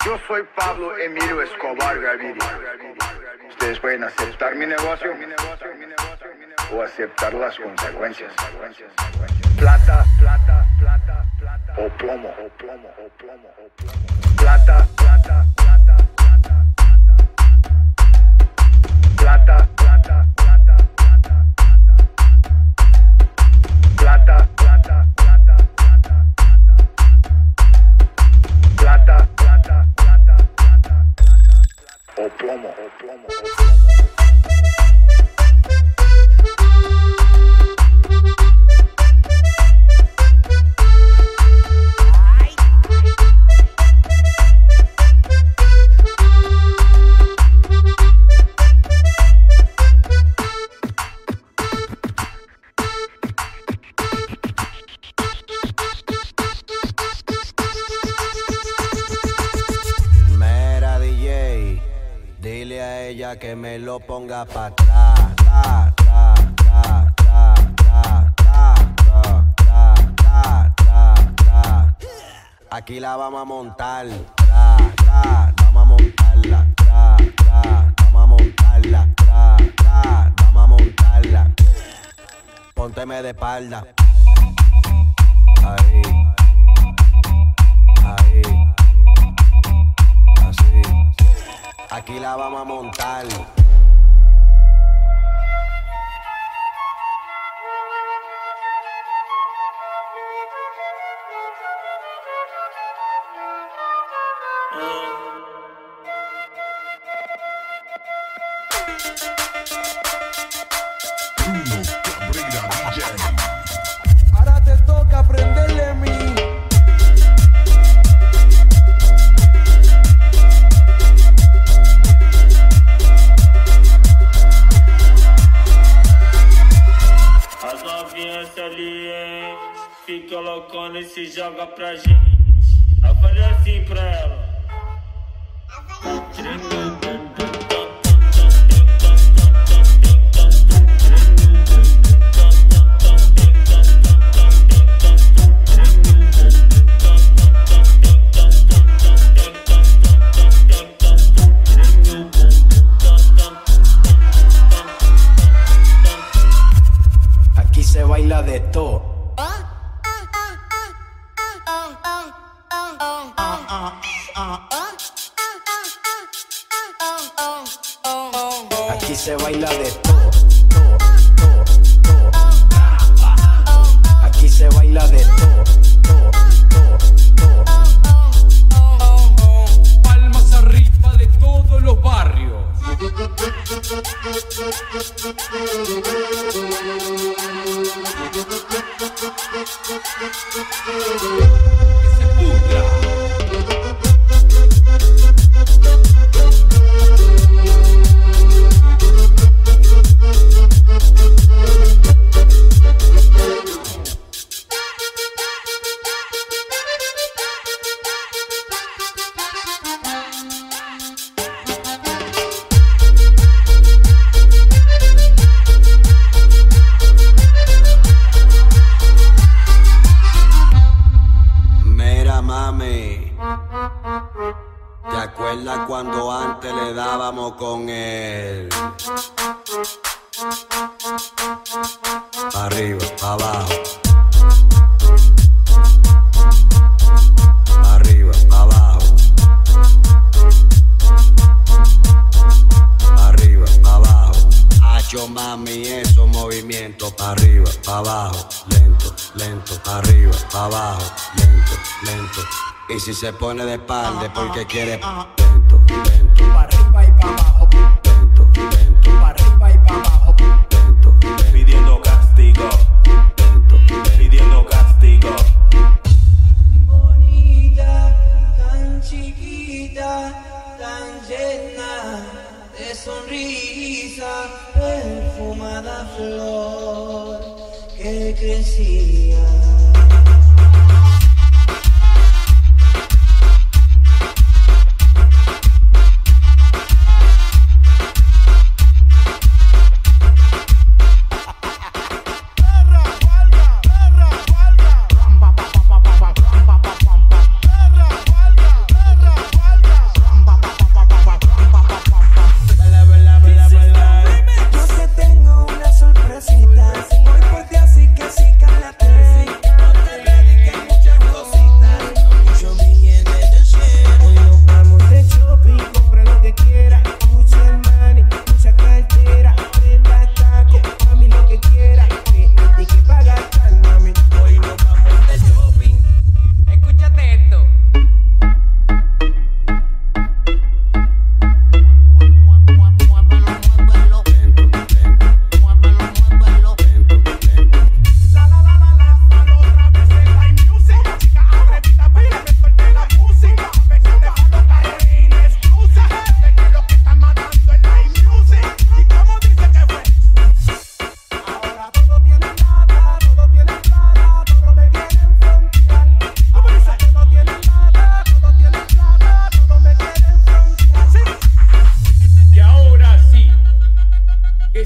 Yo soy Pablo Emilio Escobar Gaviria. Ustedes pueden aceptar mi negocio o aceptar las consecuencias. Plata, plata, plata, plata, o plomo, o plomo, o plomo, o plomo. Plata, plata, plata, plata, plata, plata, plata, plata, plata, plata, plata, plata, plata, plata, o plomo, o plomo, o plomo. Que me lo ponga pa' atrás. Aquí la vamos a montar. Vamos a montarla. Vamos a montarla. Vamos a montarla. Pónteme de espalda. Ahí. Ahí. Así. Aquí la vamos a montar. Ahora te toca aprenderle a mí. Ali, hein? Fica loucona e se joga pra gente. Eu falei assim pra ela. Aquí se baila de todo. Aquí se baila de todo. Aquí se baila de todo. Palmas arriba de todos los barrios. Que se pudra. ¿Te acuerdas cuando antes le dábamos con él? Pa' arriba, pa' abajo. Pa' arriba, pa' abajo. Pa' arriba, pa' abajo. Hacho mami, esos movimientos. Pa' arriba, pa' abajo. Lento, lento. Pa' arriba, pa' abajo. Lento, lento. Y si se pone de espalda porque quiere lento, lento. Pa' arriba y pa' abajo. Lento, lento. Pa' arriba y pa' abajo. Lento, lento. Pidiendo castigo. Lento, lento. Pidiendo castigo. Bonita, tan chiquita, tan llena de sonrisa, perfumada flor que crecía. Perra,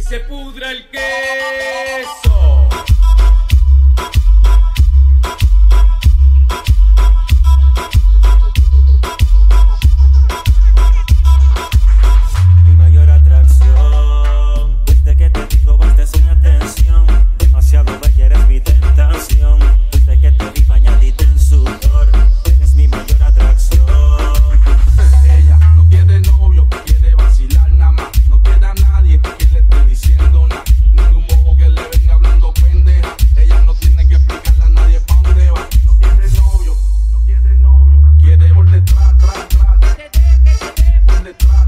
se pudra el queso. Mi mayor atracción, desde que te digo basta sin atención, demasiado bella eres mi tentación, desde que te vi bañadita en sudor, eres mi mayor atracción. Ella no quiere novio, quiere vacilar nada más, no quiere a nadie que le esté diciendo nada, ningún bobo que le venga hablando pendeja, ella no tiene que explicarle a nadie pa' dónde va, no quiere novio, quiere por detrás, por detrás,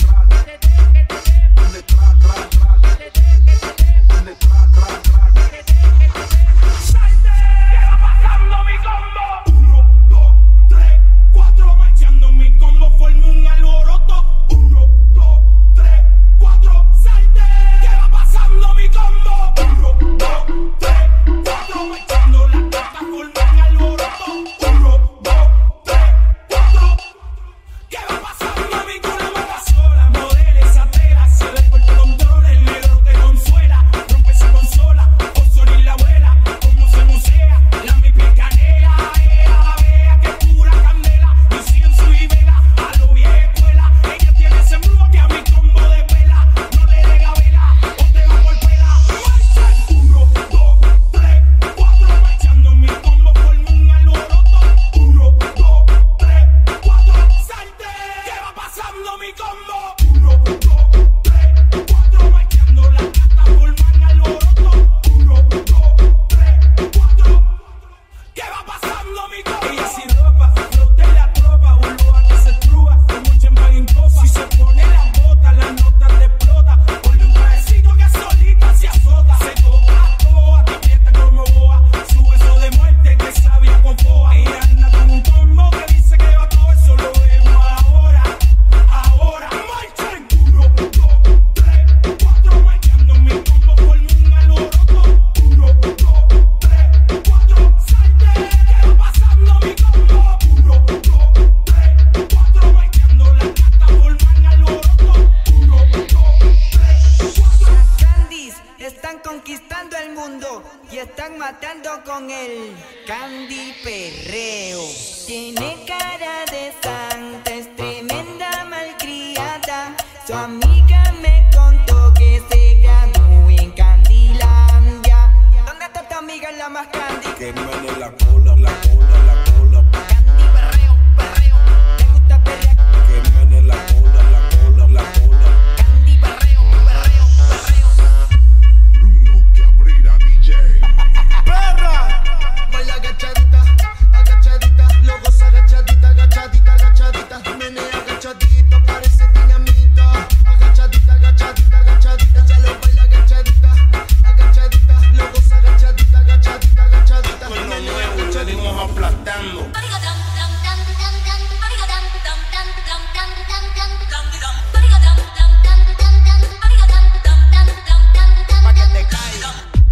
y están matando con el Candy Perreo. Tiene cara de santa, es tremenda malcriada. Su amiga me contó que se graduó en Candylandia. ¿Dónde está tu amiga la más candy? Que me la cola, la cola, la cola. Candy Perreo, perreo. ¿Te gusta perrear? Que me la cola, la cola, la cola. Candy Perreo, perreo, perreo. Bruno Cabrera DJ. ¡Perra! Baila agachadita, agachadita. Lo goza agachadita, agachadita, agachadita. Menea agachadita, parece dinamita. Agachadita, agachadita, agachadita. Ya lo baila agachadita, agachadita. Lo goza agachadita, agachadita, agachadita. Con lo nuevo venimos aplastando. Pa' que te caiga.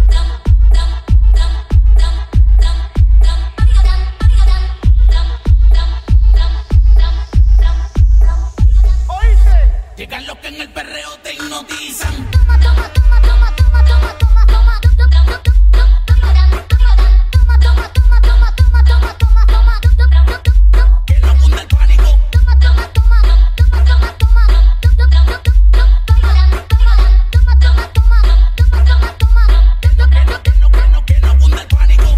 Llegan los que en el perreo te hipnotizan. Que no cunda el pánico. Que no cunda el pánico.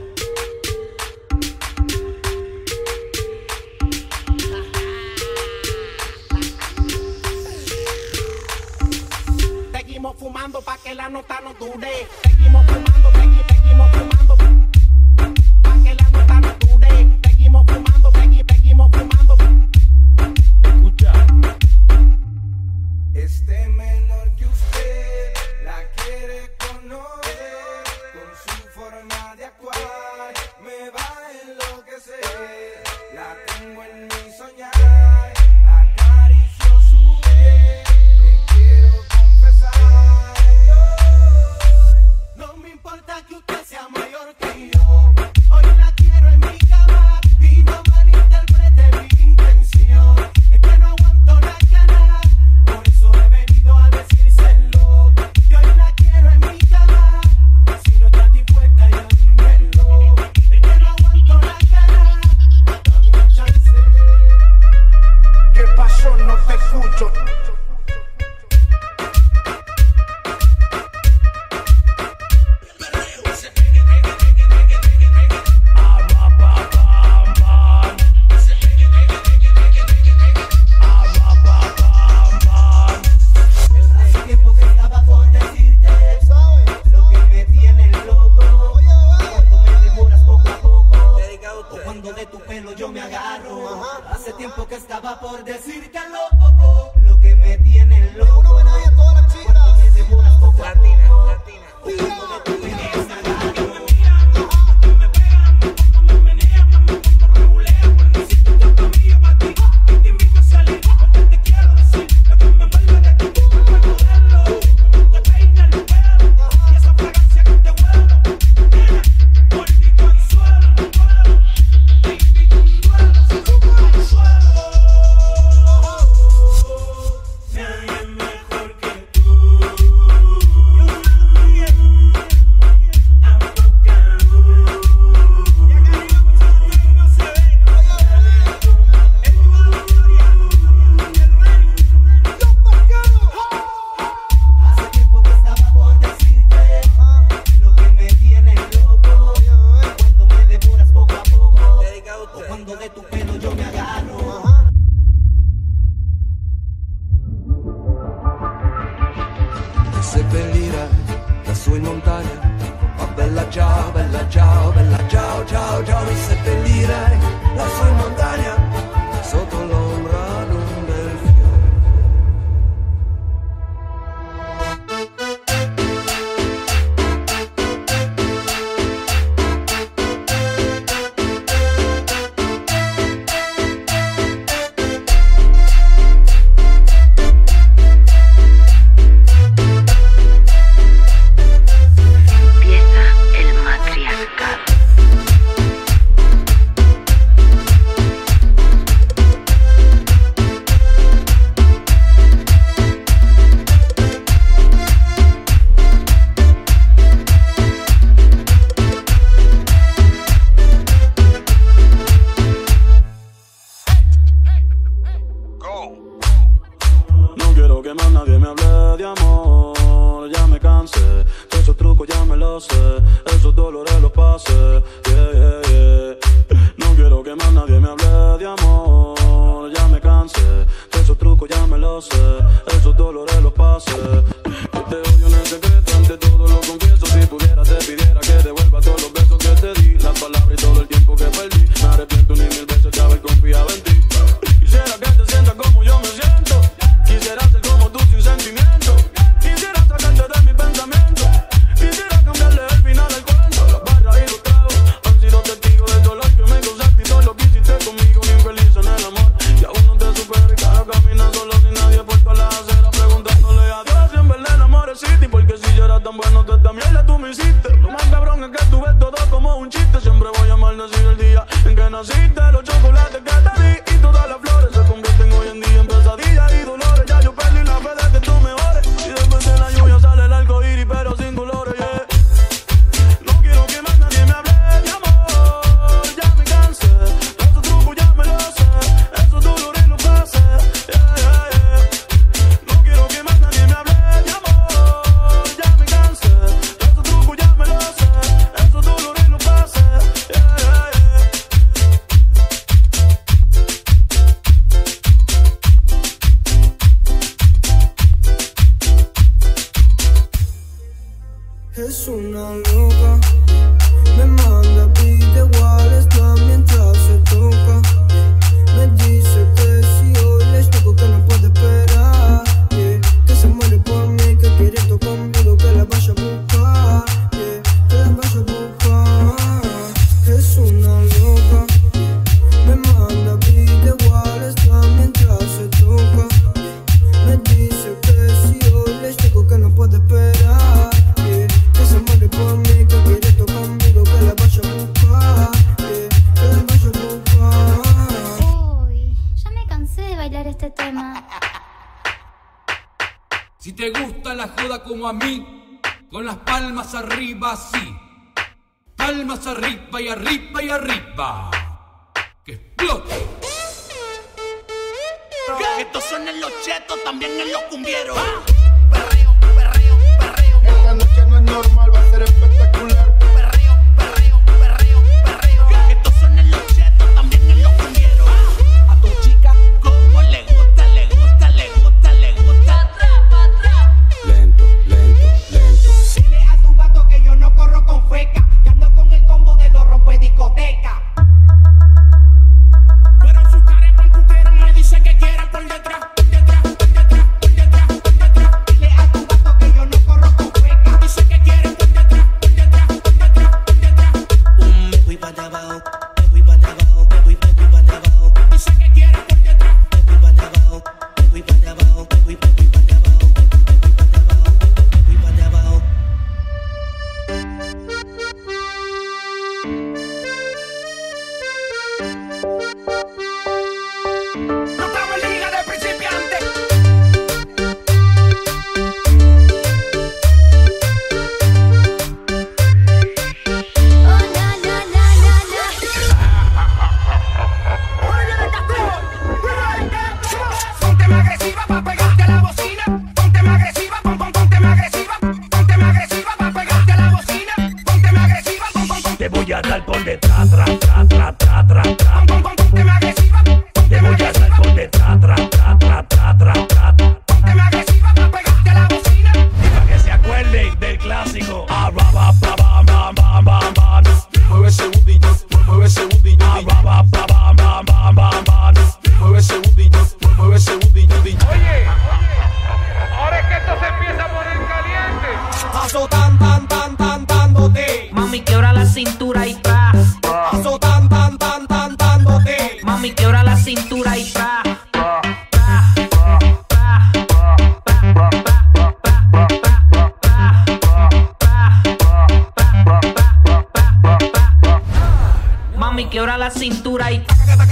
Seguimos fumando pa' que la nota no dure. Seguimos fumando, seguimos fumando. Pa' que la nota no dure. Seguimos fumando, seguimos fumando. Escucha. Este menor que usted la quiere conocer. Con su forma de actuar me va a enloquecer. La tengo en mi soñar. Acaricio su piel. Le quiero confesar. No me importa que usted sea mayor que yo. Hoy la quiero en mi cama. Y no malinterprete mi intención. Es que no aguanto la ganas. Por eso he venido a decírselo. Que yo me agarro. Hace tiempo que estaba por decírtelo. Lo que me tiene loco. Un homenaje a todas las chicas. Cuando me devoras poco a poco. Es una loca, me manda videos mientras se toca. Me dice que si hoy les toco que no puede esperar, yeah. Que se muere por mí, que quiere esto conmigo, que la vaya a buscar, yeah. Que la vaya a buscar. Es una loca, me manda videos mientras se toca. Me dice que si hoy les toco que no puede esperar, yeah. Que se muere por mí, que quiere esto conmigo, que la vaya a buscar, yeah. Que la vaya a buscar. Uy, ya me cansé de bailar este tema. Si te gusta la joda como a mí, con las palmas arriba, sí. Palmas arriba y arriba y arriba. Que explote. Estos son en los chetos, también en los cumbieros. Esta noche no es normal, va a ser espectacular. Estos son en los chetos, también en los cumbieros. A tu chica, como le gusta, le gusta, le gusta, le gusta. Lento, lento, lento. Dile a tu gato que yo no corro con feca, que ando con el combo de los rompe discoteca. Mami, quiebra la cintura y tra. Mami, quiebra la cintura y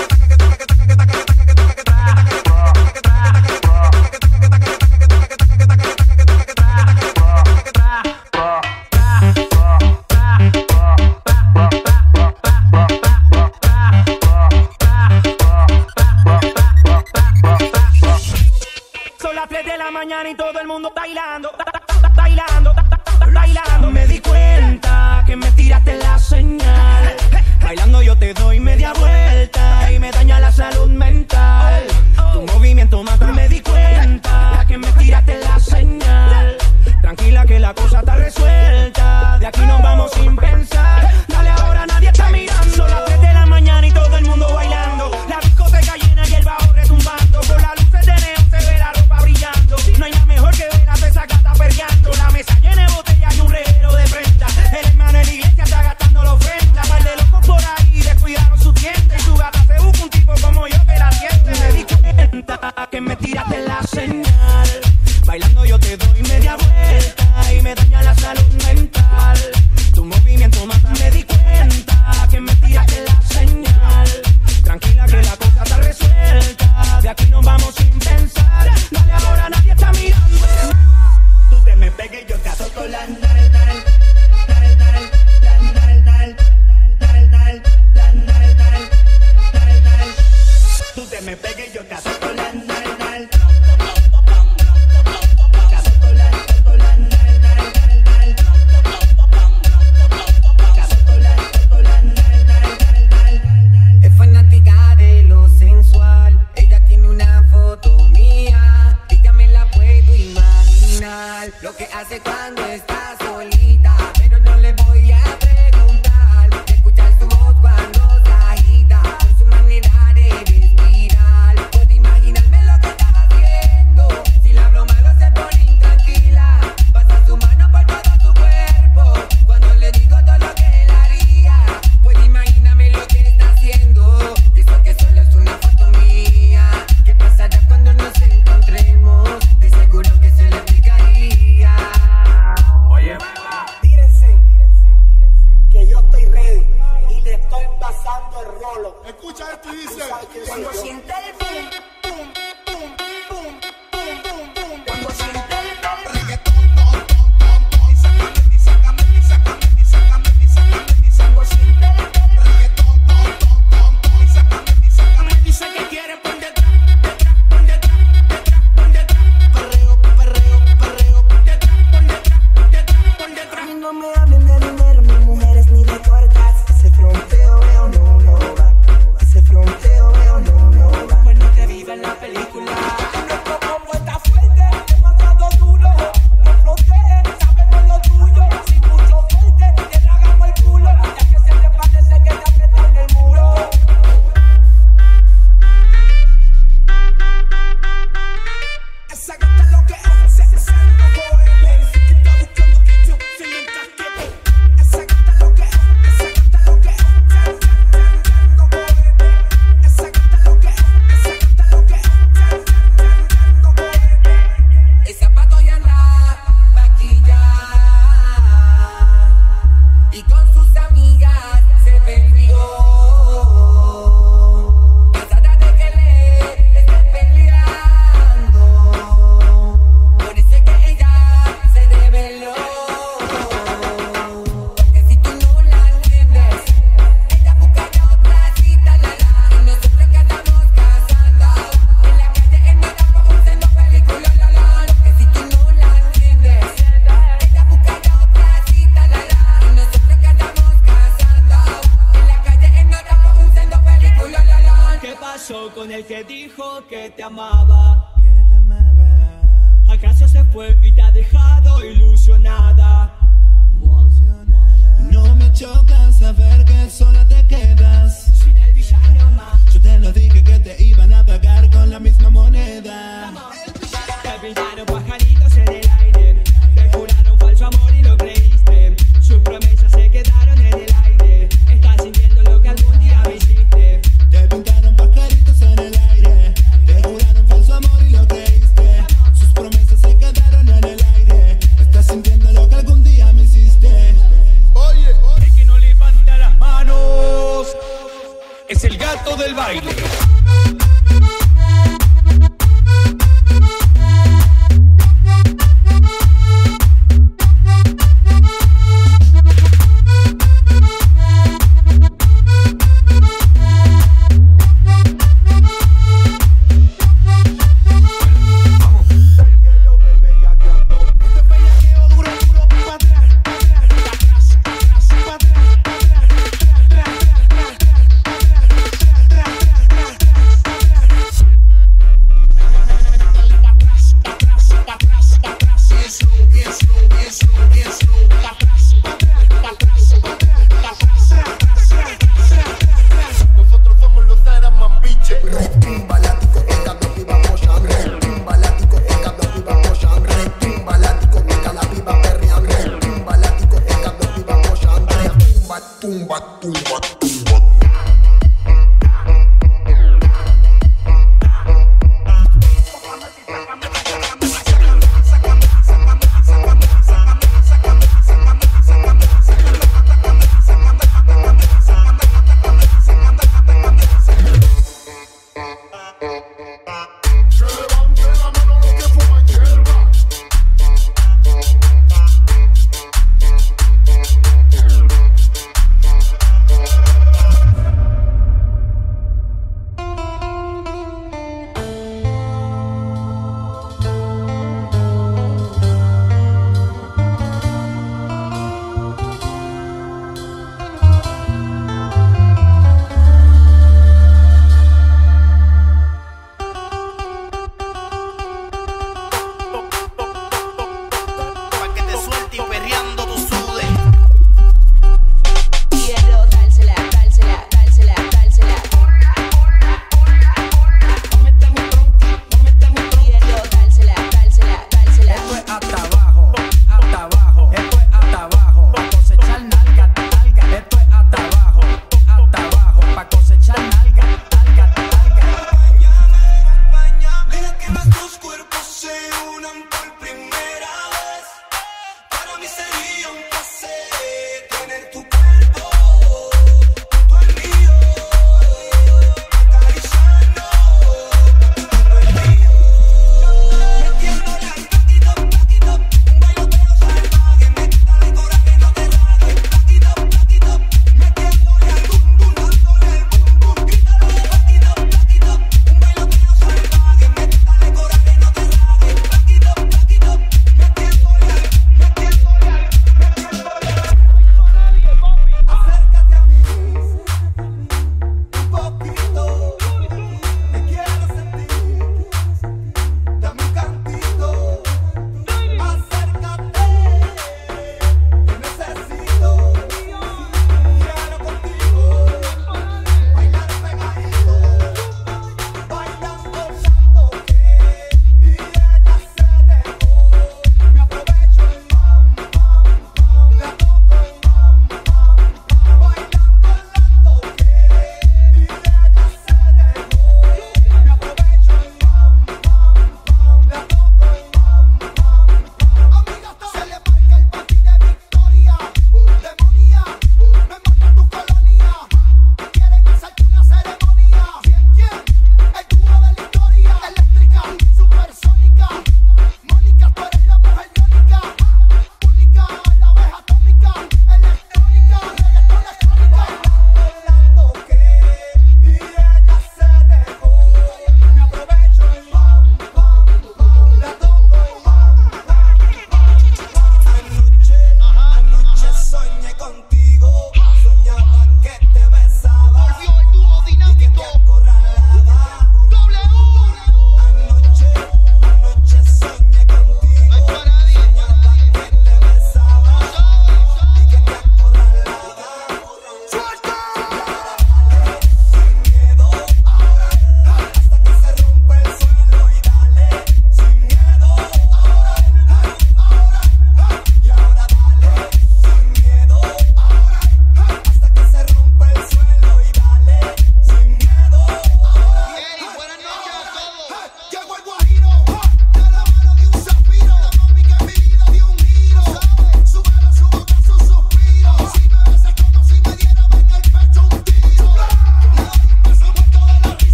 son las 3 de la mañana y todo el mundo bailando, bailando, bailando. Me di cuenta que me tiraste la señal. Bailando yo te doy media vuelta y me daña la salud mental. Tu movimiento mata. Me di cuenta que me tiraste la señal. Tranquila que la cosa está resuelta. De aquí nos vamos sin pensar. Dale ahora, nadie está mirando. Son las 3 de la mañana y todo el mundo bailando. La discoteca llena y el bajo retumbando. Por las luces de neón se ve la ropa brillando. No hay nada mejor que ver a toda esa gata perreando. La mesa llena de botellas y un reguero de prenda. El hermano en la iglesia está gastando la ofrenda. Par de locos por ahí descuidaron su tienda. Y su gata se busca un tipo como yo que la siente. Me di cuenta que me tiraste la señal. Bailando yo te doy media vuelta y me daña la salud mental. Tu movimiento mata. Me di cuenta que me tiraste la señal. Tranquila que la cosa está resuelta. De aquí nos vamos sin pensar. Dale ahora, nadie está mirando. Tú te me pegues y yo te azoto la nal, nal, nal, nal, nal, nal, nal, nal, nal, nal, nal, nal. Tú te me pegues y yo te azoto la nal, nal. Es fanática de lo sensual. Ella tiene una foto mía y ya me la puedo imaginar. Lo que hace cuando está solita, pero no le voy a preguntar. Escuchar su voz cuando se agita, por su manera de respirar. Puedo imaginarme lo que está haciendo. Si le hablo malo se pone intranquila. Pasa su mano por todo su cuerpo cuando le digo todo lo que él haría. Puedo imaginarme lo que está haciendo. Y eso que solo es una foto mía. ¿Qué pasará cuando nos encontremos? De seguro que se le explicaría. Oye, tírense, que yo estoy ready y le estoy pasando el rolo. Escucha esto y dice: Cuando siente el boom, boom, boom, boom, boom, boom, boom. Cuando siente el boom, reggaetón, tom, tom, tom, tom. Y sácame, y sácame, y sácame, y sácame, y sácame, y sácame. Cuando siente el boom, reggaetón, tom, tom, tom, tom. Y sácame, y sácame. Dice que quiere por detrás, detrás, por detrás, detrás, por detrás. Perreo, perreo, perreo. Detrás, por detrás, detrás, por detrás. A mí no me hablen de dinero, ni mujeres, ni de cortas. Ese fronteo veo no, no va. Ese fronteo veo no, no va. Bueno, que vive en la película. Nuestro combo está fuerte, demasiado duro. No frontees, sabemos lo tuyo. Sin mucho fuerte, te tragamos el culo. Ya que siempre parece que te apretan en el muro. Esa gata lo que hace, se no cohete. Dice que está buscando que yo se le encasquete. Esa gata lo que hace, esa gata lo que hace, no cohete. Esa gata lo que hace, esa gata lo que hace, no cohete. Esa pato ya anda maquillada y con sus amigas se perdió. Cansada de que le esté peleando. Por eso es que ella se reveló. Que si tú no la entiendes, ella buscará otra cita, la. Y nosotros que estamos casando en la calle en Europa produciendo películas, la. Que si tú no la entiendes, ella buscará otra cita, la. Y nosotros que estamos casando en la calle en Europa produciendo películas, la. ¿Qué pasó con el que dijo que te amaba? ¿Acaso se fue y te ha dejado ilusionada? No me choca saber que sola te quedas. Sin el villano más. Yo te lo dije que te iban a pagar con la misma moneda. Te pintaron pajaritos en el aire. Te juraron falso amor y lo creíste. Sus promesas se quedaron en el aire. Estás sintiendo lo que algún día me hiciste. Te pintaron pajaritos baile.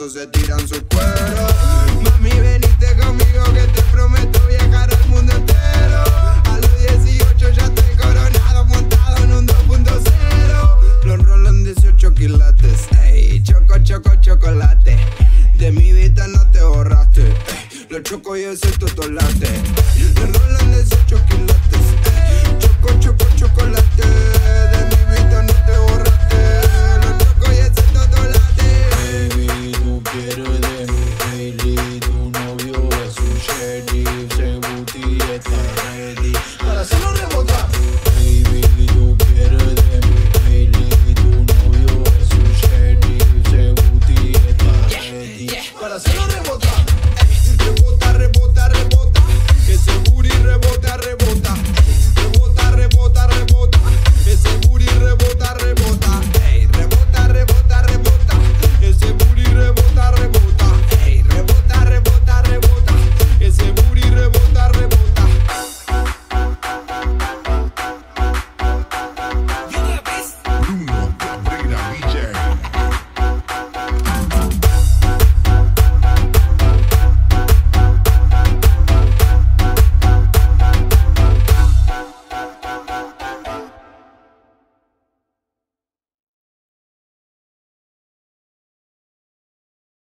esos se tiran su cuero. Mami, venite conmigo que te prometo viajar al mundo entero. A los 18 ya estoy coronado, montado en un 2.0. Los rolan 18 quilates, ey, choco, choco, chocolate. De mi vida no te borraste, ey, lo choco y ese totolate.